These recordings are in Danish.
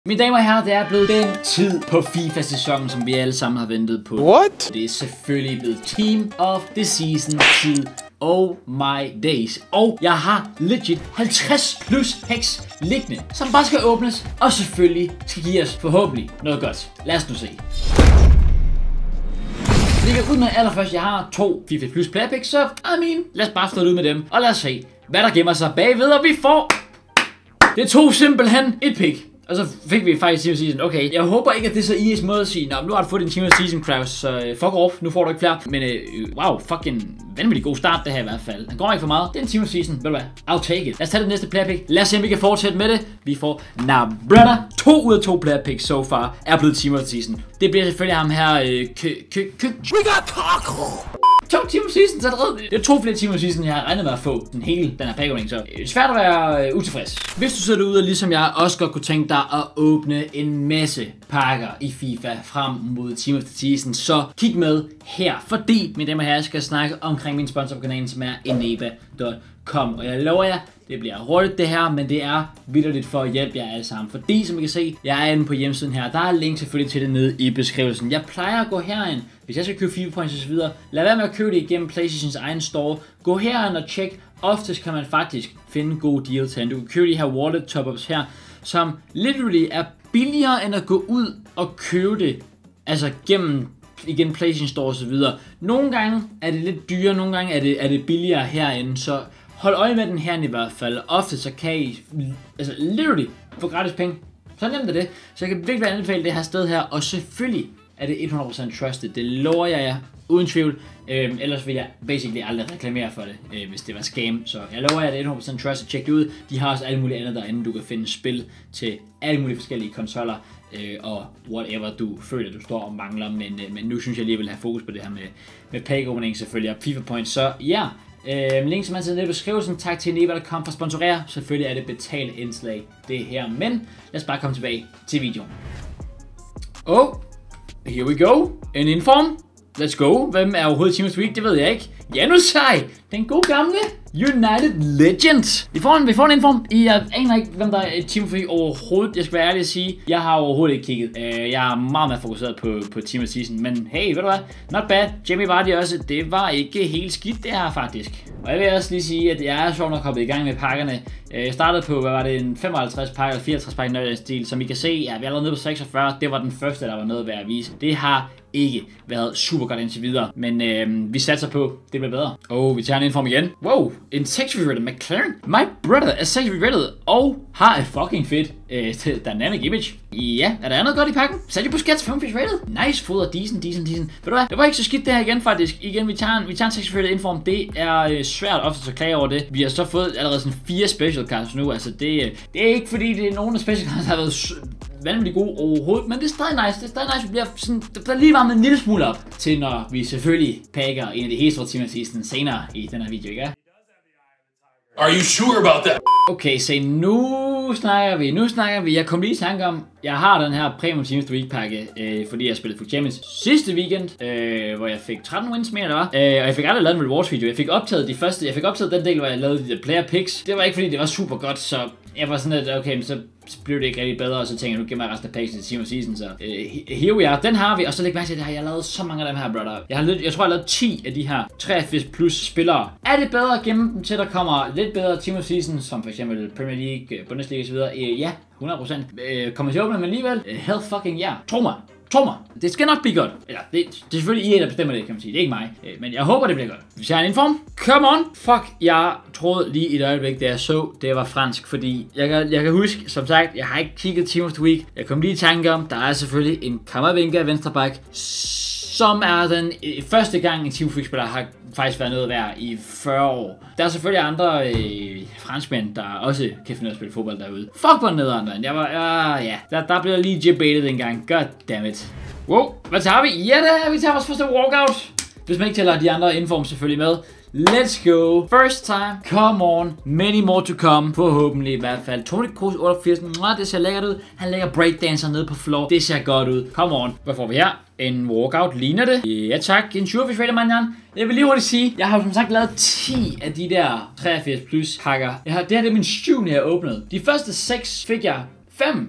Mine damer og herrer, det er blevet den tid på FIFA-sæsonen, som vi alle sammen har ventet på. What? Det er selvfølgelig blevet Team of the Season tid. Oh my days. Og jeg har legit 50 plus packs liggende, som bare skal åbnes, og selvfølgelig skal give os forhåbentlig noget godt. Lad os nu se. Vi ligger ud med allerførst, jeg har 2 FIFA Plus player picks, så lad os bare stå ud med dem, og lad os se, hvad der gemmer sig bagved, og vi får... Det tog simpelthen et pick. Og så fik vi faktisk Team of Season. Okay, jeg håber ikke, at det er så EA's måde at sige, nå, nu har du fået din Team of Season, Kraus, så fuck off, nu får du ikke flere. Men wow, fucking vanvittig god start det her i hvert fald. Den går ikke for meget. Det er en Team of Season, ved du hvad? I'll take it. Lad os tage det næste player pick. Lad os se, om vi kan fortsætte med det. Vi får, brother, 2 ud af 2 player picks so far er blevet Team of Season. Det bliver selvfølgelig ham her, We got taco! 2 Team of Seasons allerede. Det er 2 flere Team of Season, jeg har regnet med at få den hele den her pack-opening, så det er svært at være utilfreds. Hvis du sidder derude, og ligesom jeg også godt kunne tænke dig at åbne en masse pakker i FIFA frem mod Team of the Season, så kig med her, fordi mine damer og herrer, skal snakke omkring min sponsor på kanalen, som er eneba.com. Og jeg lover jer, det bliver hurtigt det her, men det er vitterligt for at hjælpe jer alle sammen. Fordi som I kan se, jeg er inde på hjemmesiden her. Der er link selvfølgelig til det nede i beskrivelsen. Jeg plejer at gå herind, hvis jeg skal købe FIFA points og så videre. Lad være med at købe det igennem PlayStations egen store. Gå herind og tjek. Oftest kan man faktisk finde gode deals her. Du kan købe de her wallet top-ups her, som literally er billigere end at gå ud og købe det, altså gennem igen PlayStation Store og så videre. Nogle gange er det lidt dyrere, nogle gange er det billigere herinde, så hold øje med den her i hvert fald. Ofte så kan I, altså literally, få gratis penge. Så nemt er det. Så jeg kan virkelig anbefale det her sted her, og selvfølgelig er det 100% trusted. Det lover jeg jer, uden tvivl. Ellers vil jeg basically aldrig reklamere for det, hvis det var scam. Så jeg lover jer, at det er 100% trusted. Tjek det ud. De har også alle mulige andre derinde. Du kan finde spil til alle mulige forskellige konsoller. Og whatever du føler, du står og mangler. Men nu synes jeg lige, jeg vil have fokus på det her med pack opening selvfølgelig, og FIFA points. Så ja, link som altid nede i beskrivelsen. Tak til eneba.com for at sponsorere. Selvfølgelig er det betalt indslag det her. Men lad os bare komme tilbage til videoen. Here we go. En inform. Let's go. Hvem er overhovedet Team of the Week? Det ved jeg ikke. Janusaj, den gode gamle United Legend. Vi får en inform. Jeg aner ikke, hvem der er Team of the Week overhovedet. Jeg skal være ærlig at sige, jeg har overhovedet ikke kigget. Jeg er meget mere fokuseret på Team of the Season. Men hey, ved du hvad? Not bad. Jamie Vardy også. Det var ikke helt skidt det her faktisk. Og jeg vil også lige sige, at jeg er sjovt nok kommet i gang med pakkerne. Jeg startede på, hvad var det, en 55 pakke eller 54 pakke i den stil. Som I kan se, vi er allerede nede på 46. Det var den første, der var noget værd at vise. Det har ikke været super godt indtil videre. Men vi satser på, det bliver bedre. Vi tager en inform igen. Wow, en 6 rated McLaren. My brother er 6 rated og har et fucking fedt dynamic image. Ja, er der andet godt i pakken? Sergio Busquets 85 rated. Nice, fodder, decent. Ved du hvad? Det var ikke så skidt det her igen faktisk. Igen, vi tager en 6 rated inform. Det er svært ofte at klage over det. Vi har så fået allerede sådan 4 special cards nu. Altså det er ikke fordi det er nogen af special cards, der har været vanvittigt gode overhovedet, men det er stadig nice. Vi bliver sådan, der lige varmet en lille smule op til, når vi selvfølgelig pakker en af de helt store Team of Season senere i den her video, ikke? Are you sure about that? Okay, så nu snakker vi. Jeg kom lige i tanke om, jeg har den her Premium Team of the Week pakke, fordi jeg spillede for Champions sidste weekend, hvor jeg fik 13 wins mere, og jeg fik aldrig lavet en rewards video. Jeg fik optaget den del, hvor jeg lavede de player picks. Det var ikke fordi det var super godt, så jeg var sådan lidt, okay, men så blev det ikke rigtig bedre, og så tænkte jeg, nu gemmer jeg resten af packs til Team of Season, så here we are. Den har vi, og så læg mærke til, at jeg har lavet så mange af dem her, brother. Jeg tror, jeg har lavet 10 af de her 83 plus spillere. Er det bedre at gemme dem til, der kommer lidt bedre Team of Season, som for eksempel Premier League, Bundesliga osv.? Ja, 100%. Kommer til at åbne dem alligevel? Hell fucking yeah. Tro mig. Det skal nok blive godt. Eller, det er selvfølgelig EA, der bestemmer det, kan man sige. Det er ikke mig. Men jeg håber, det bliver godt. Hvis jeg har en inform. Come on. Fuck, jeg troede lige i et øjeblik, da jeg så, det var fransk. Fordi jeg kan huske, som sagt, jeg har ikke kigget Team of the Week. Jeg kom lige i tanke om, der er selvfølgelig en Kammervinga venstreback, som er den første gang en Team of the Week-spiller har faktisk været noget værd i 40 år. Der er selvfølgelig andre franskmænd, der også kan finde ud af at spille fodbold derude. Fuck, hvor nederen. Jeg var, der blev jeg lige jibaitet en gang. God damn it. Wow, hvad tager vi? Ja da, vi tager vores første walkout. Hvis man ikke tæller de andre inform selvfølgelig med. Let's go. First time. Come on. Many more to come. Forhåbentlig i hvert fald. Toni Kroos 88. Det ser lækkert ud. Han lægger breakdancer nede på floor. Det ser godt ud. Come on. Hvad får vi her? En walkout. Ligner det? Ja tak. En 20 rated man. Jeg vil lige hurtigt sige, jeg har som sagt lavet 10 af de der 83 plus pakker. Det her det er min 7. jeg åbnede. De første 6 fik jeg 5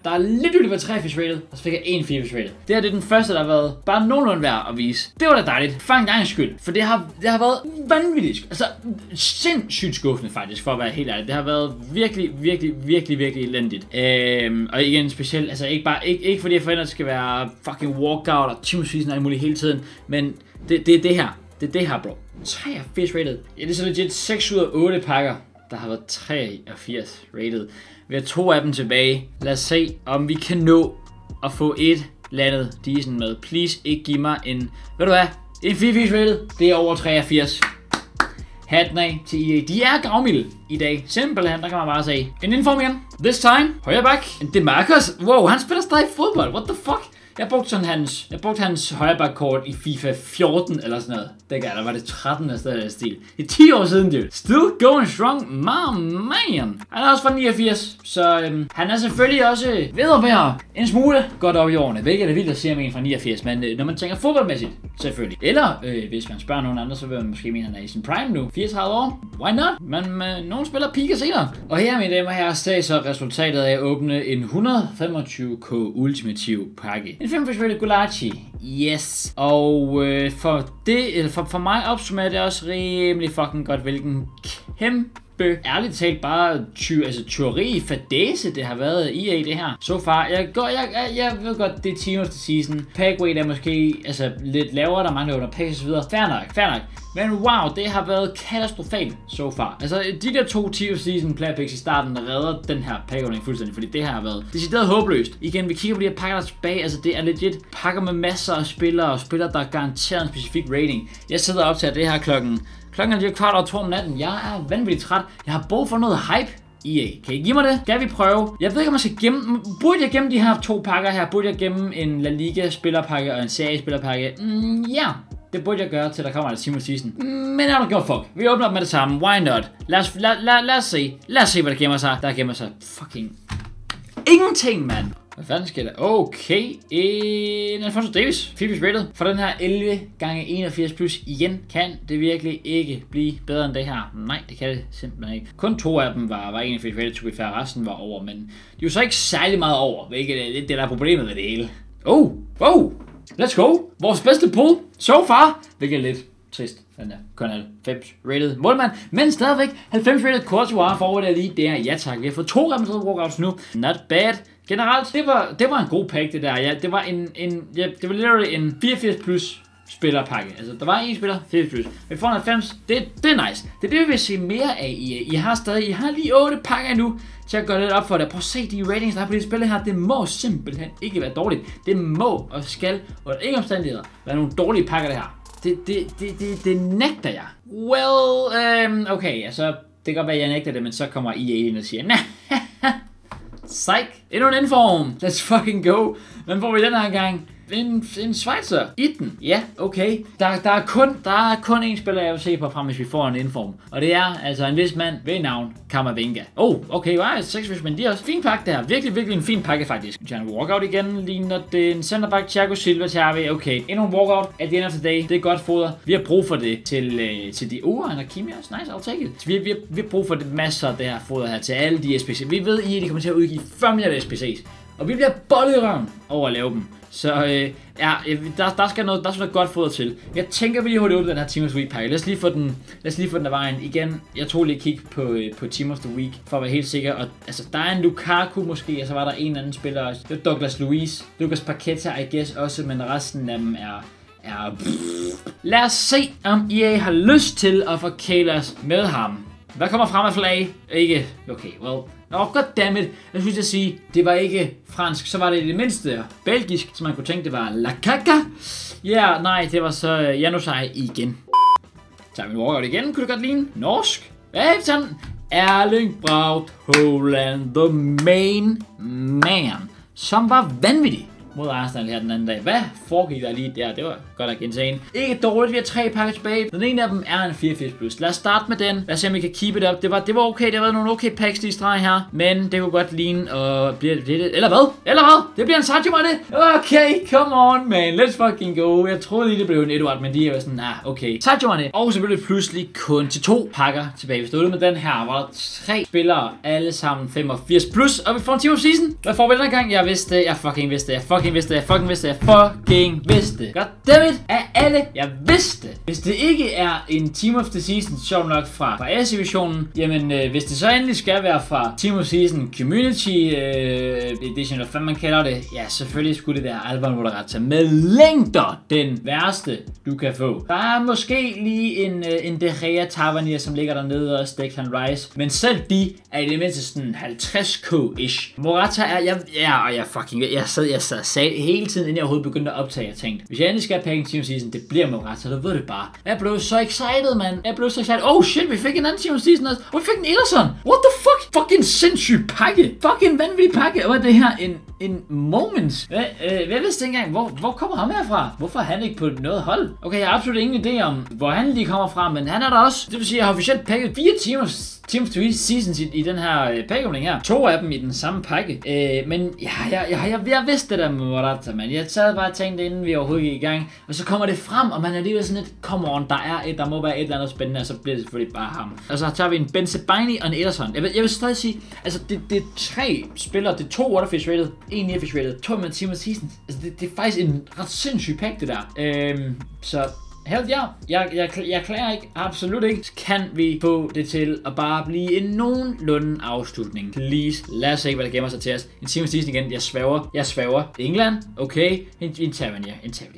der er lidt var 83 rated, og så fik jeg 1 84 rated. Det her det er den første, der har været bare nogenlunde værd at vise. Det var da dejligt, for en gang skyld, for det har været vanvittigt, altså sindssygt skuffende faktisk, for at være helt ærlig. Det har været virkelig elendigt. Og igen specielt, altså ikke fordi jeg forventer, at det skal være fucking walkout og team season og alt muligt hele tiden, men det er det her. Det er det her, bro. 83 rated. Ja, det er så legit 6 ud af 8 pakker, der har været 83 rated. Vi har 2 af dem tilbage. Lad os se, om vi kan nå at få et landet decent med. Please ikke give mig en, ved du hvad, en 84 rated. Det er over 83. Hatten af til EA. De er gavmilde i dag. Simpelthen, der kan man bare sige. En inform igen. This time, højre back. En DeMarcus. Wow, han spiller stadig fodbold. What the fuck? Jeg brugte hans højreback-kort i FIFA 14 eller sådan noget. Dengang der var det 13 af stedet af stil. Det er 10 år siden, dude. Still going strong, my man. Han er også fra 89, så han er selvfølgelig også ved at være en smule godt op i årene. Hvilket er vildt at se om en fra 89, men når man tænker fodboldmæssigt, selvfølgelig. Eller hvis man spørger nogen andre, så vil man måske mene, at han er i sin prime nu. 34 år, why not? Men nogen spiller piker senere. Og her, mine damer og herrer, ser så resultatet af at åbne en 125k ultimativ pakke. En 5 Gulachi. Yes. Og for mig opsummerer det også rimelig fucking godt, hvilken kæmpe, ærligt talt bare tyveri fadæse det har været i EA det her. So far, jeg ved godt, det er Team of the Season. Pack weight er måske lidt lavere, der mangler under packs og så videre. Fair nok. Men wow, det har været katastrofalt so far. Altså, de der 2 Team of the Season player picks i starten, der redder den her pack fuldstændig, fordi det her har været decideret håbløst. Igen, vi kigger på de her pakker der tilbage, altså det er legit pakker med masser af spillere, og spillere, der garanterer en specifik rating. Jeg sidder op til det her klokken er lige 1:15 om natten. Jeg er vanvittigt træt. Jeg har brug for noget hype. EA, kan I give mig det? Skal vi prøve? Jeg ved ikke, om man skal gemme. Burde jeg gemme de her 2 pakker her? Burde jeg gemme en La Liga spillerpakke og en Serie spillerpakke? Ja. Det burde jeg gøre, til der kommer en Team of Season. Men jeg don't give a fuck. Vi åbner op med det samme. Why not? Lad os se. Lad os se, hvad der gemmer sig. Der gemmer sig fucking ingenting, mand. Hvad fanden sker der? Okay, en Alphonso Davies, 80 rated. For den her 11x81 plus igen, kan det virkelig ikke blive bedre end det her. Nej, det kan det simpelthen ikke. Kun 2 af dem var 81 rated, to be fair, resten var over, men de er jo så ikke særlig meget over, hvilket er det der er problemet med det hele. Let's go! Vores bedste pull so far, hvilket er lidt trist. Den er kun 90 rated målmand, men stadigvæk 90 rated Courtois forward er lige der. Ja tak, vi har fået 2 remitterede walkouts nu. Not bad. Generelt, det var en god pack det der. Ja, det var det var literally en 84 plus spillerpakke. Altså, der var en spiller, 84 plus. Vi får 90, det er nice. Det er det, vi vil se mere af i. I har lige 8 pakker nu til at gøre lidt op for det. Prøv at se de ratings, der er på de spil her. Det må simpelthen ikke være dårligt. Det må og skal under ingen omstændigheder være nogle dårlige pakker, det her. Det nægter jeg. Well, okay, altså, det kan godt være, at jeg nægter det, men så kommer EA ind og siger, nah, psych, endnu en inform, let's fucking go. Men får vi den her gang? En Schweizer i den. Ja, okay. Der er kun en spiller, jeg vil se på frem, hvis vi får en inform. Og det er altså en vis mand ved navn Camavinga. Okay, wow, 6 men de er også fin pakke der. Virkelig en fin pakke faktisk. Vi tager en walkout igen, ligner det en centerback, Thiago Silva, Xavi. Okay, endnu en walkout at the end of the day. Det er godt foder. Vi har brug for det til de han og Kimi også. Nice, I'll take it. Vi har brug for det masser af det her foder her til alle de SPC's. Vi ved, at de kommer til at udgive 5 milliarder SPC's. Og vi bliver bollet i røven over at lave dem. Så der skal noget godt foder til. Jeg tænker, vi lige hurtigt ud den her Team of the Week pakke. Lad os lige få den af vejen. Igen, jeg tog lige kig på Team of the Week, for at være helt sikker. Og altså, der er en Lukaku måske, og så var der en anden spiller også. Det var Douglas Luiz, Lucas Paqueta, I guess også, men resten af dem er Lad os se, om EA har lyst til at få Kalas med ham. Hvad kommer frem af flag? Ikke? Okay, well. Goddammit. Jeg synes at sige, det var ikke fransk, så var det det mindste belgisk, så man kunne tænke, det var La Caca. Ja, nej, det var så Janusaj igen. Så har vi en walkout igen, kunne det godt ligne. Norsk. Sådan. Erling Braut Haaland, the main man, som var vanvittig mod Arsenal her den anden dag. Hvad foregik der lige der? Det var godt nok insane. Ikke dårligt, vi har 3 pakker tilbage. Den ene af dem er en 84 plus. Lad os starte med den. Lad os se, om vi kan keep it up. Det var okay. Det har været nogle okay packs lige streg her. Men det kunne godt ligne, og bliver det. Eller hvad? Det bliver en Sadio Mane. Okay, come on, man. Let's fucking go. Jeg troede lige, det blev en Edward, men de er jo sådan, okay. Sadio Mane. Og så blev det pludselig kun til 2 pakker tilbage. Vi stod med den her, var der 3 spillere, alle sammen 85 plus, og vi får en team of season. Hvad får vi den her gang? Jeg vidste det. Jeg fucking vidste det. Goddammit, af alle, jeg vidste. Hvis det ikke er en team of the season, sjovt nok fra A-divisionen, jamen hvis det så endelig skal være fra team of season community edition, eller hvad man kalder det, ja, selvfølgelig skulle det være Alvaro Morata med længder den værste, du kan få. Der er måske lige en De Gea Tavernier, som ligger dernede og Declan Rice, men selv de er i det mindste sådan 50k-ish. Morata er, jeg sad hele tiden, inden jeg overhovedet begyndte at optage, jeg tænkte, hvis jeg endelig skal pakke en team season, det bliver Morata, så ved det bare. Jeg blev så excited, man. Oh shit, vi fik en anden team season også. Og vi fik en Ederson. What the fuck? Fucking sindssyg pakke. Fucking vanvittig pakke. Og hvad er det her? En Moments. Hvad vidste ikke engang? Hvor kommer han herfra? Hvorfor er han ikke på noget hold? Okay, jeg har absolut ingen idé om, hvor han lige kommer fra, men han er der også. Det vil sige, at jeg har officielt pakket 4 Team of the Seasons i den her pakkeåbning her. 2 af dem i den samme pakke. Men jeg vidste det der med Morata, man. Jeg sad bare og tænkte, inden vi overhovedet gik i gang. Og så kommer det frem, og man er alligevel sådan lidt, come on, der må være et eller andet spændende, og så bliver det selvfølgelig bare ham. Og så tager vi en Ben Sebaini og en Ederson. Jeg vil stadig sige, altså det er 3 spillere, det er 2 waterfish rated, 1 nearfish rated, 2 med Team of Seasons. Altså det er faktisk en ret sindssyg pack, det der. Så held ja, jeg klager ikke, absolut ikke. Kan vi få det til at bare blive en nogenlunde afslutning? Please, lad os se, hvad der gemmer sig til os. En Team of Season igen, jeg svæver. England, okay. En Tavernier.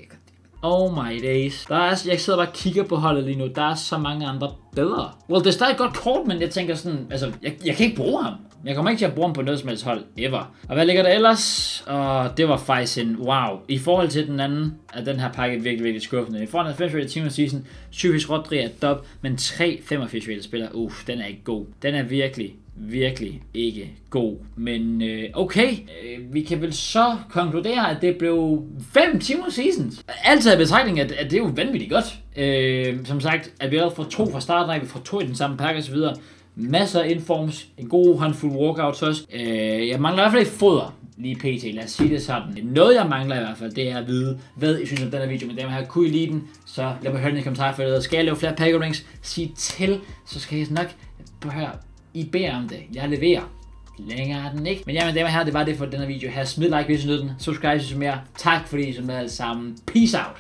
Oh my days. Jeg sidder bare og kigger på holdet lige nu. Der er så mange andre bedre. Well, det er stadig godt kort, men jeg tænker sådan, altså, jeg kan ikke bruge ham. Jeg kommer ikke til at bruge ham på noget som helst hold, ever. Og hvad ligger der ellers? Og det var faktisk en wow. I forhold til den anden, er den her pakke virkelig skuffende. I forhold til 90 rated Team of Season, 7 Rodri er dub, men 3 85 rated spillere. Den er ikke god. Den er virkelig ikke god. Men okay, vi kan vel så konkludere, at det blev 5 Team of Seasons. Altid i betragtning, at det er jo vanvittigt godt. Som sagt, at vi allerede får 2 fra starten, vi får 2 i den samme pakke og så videre. Masser af informs, en god håndfuld workouts også. Jeg mangler i hvert fald ikke foder lige pt. Lad os sige det sådan. Noget jeg mangler i hvert fald, det er at vide, hvad I synes om den her video. Men dem her kunne I lide den, så lad mig høre den i kommentarfeltet. Skal jeg lave flere pack openings? Sig til, så skal I nok høre. I beder om det. Jeg leverer. Længere er den ikke. Men jamen, her, det var det for den her video her. Smid like, hvis I nød den. Subscribe, hvis I mere. Tak fordi I så med alle sammen. Peace out.